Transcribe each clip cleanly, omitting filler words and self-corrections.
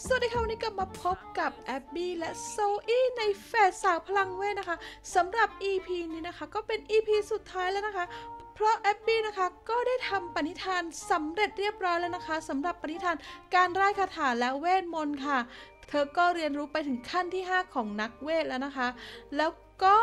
สวัสดีค่ะวันนี้กลับมาพบกับแอบบี้และโซอี้ในแฝดสาวพลังเวทนะคะสำหรับ EP นี้นะคะก็เป็น EP สุดท้ายแล้วนะคะเพราะแอบบี้นะคะก็ได้ทำปณิธานสำเร็จเรียบร้อยแล้วนะคะสำหรับปณิธานการไร้คาถาและเวทมนต์ค่ะเธอก็เรียนรู้ไปถึงขั้นที่5ของนักเวทแล้วนะคะแล้วก็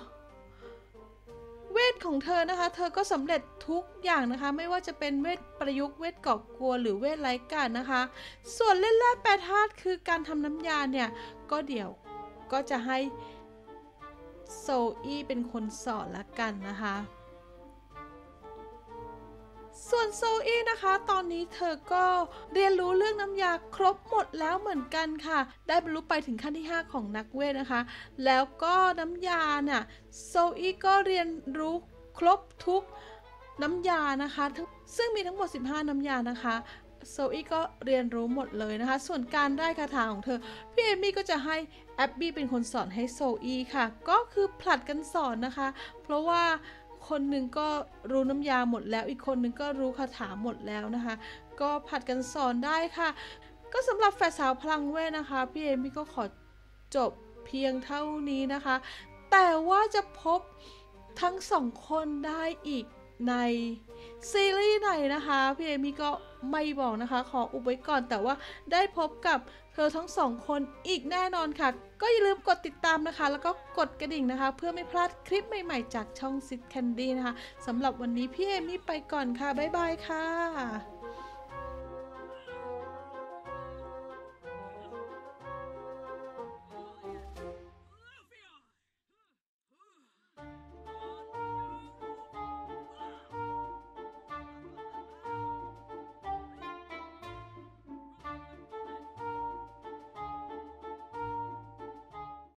เวทของเธอนะคะเธอก็สำเร็จทุกอย่างนะคะไม่ว่าจะเป็นเวทประยุกต์เวทก่อกลัวหรือเวทไร้กาจนะคะส่วนเล่นแร่แปรธาตุคือการทำน้ำยาเนี่ยก็เดี๋ยวก็จะให้โซอี้เป็นคนสอนละกันนะคะส่วนโซอี้นะคะตอนนี้เธอก็เรียนรู้เรื่องน้ำยาครบหมดแล้วเหมือนกันค่ะได้บรรลุไปถึงขั้นที่5ของนักเวทนะคะแล้วก็น้ำยาเนี่ยโซอี้ก็เรียนรู้ครบทุกน้ำยานะคะซึ่งมีทั้งหมด15น้ำยานะคะโซอี้ก็เรียนรู้หมดเลยนะคะส่วนการได้คาถาของเธอพี่เอมี่ก็จะให้แอบบี้เป็นคนสอนให้โซอี้ค่ะก็คือผลัดกันสอนนะคะเพราะว่าคนหนึ่งก็รู้น้ำยาหมดแล้วอีกคนหนึ่งก็รู้คาถาหมดแล้วนะคะก็ผลัดกันสอนได้ค่ะก็สำหรับแฝดสาวพลังเวทนะคะพี่เอมี่ก็ขอจบเพียงเท่านี้นะคะแต่ว่าจะพบทั้งสองคนได้อีกในซีรีส์ไหนนะคะพี่เอมี่ก็ไม่บอกนะคะขออุบไว้ก่อนแต่ว่าได้พบกับเธอทั้งสองคนอีกแน่นอนค่ะก็อย่าลืมกดติดตามนะคะแล้วก็กดกระดิ่งนะคะเพื่อไม่พลาดคลิปใหม่ๆจากช่องซิดแคนดี้นะคะสำหรับวันนี้พี่เอมี่ไปก่อนค่ะบ๊ายบายค่ะ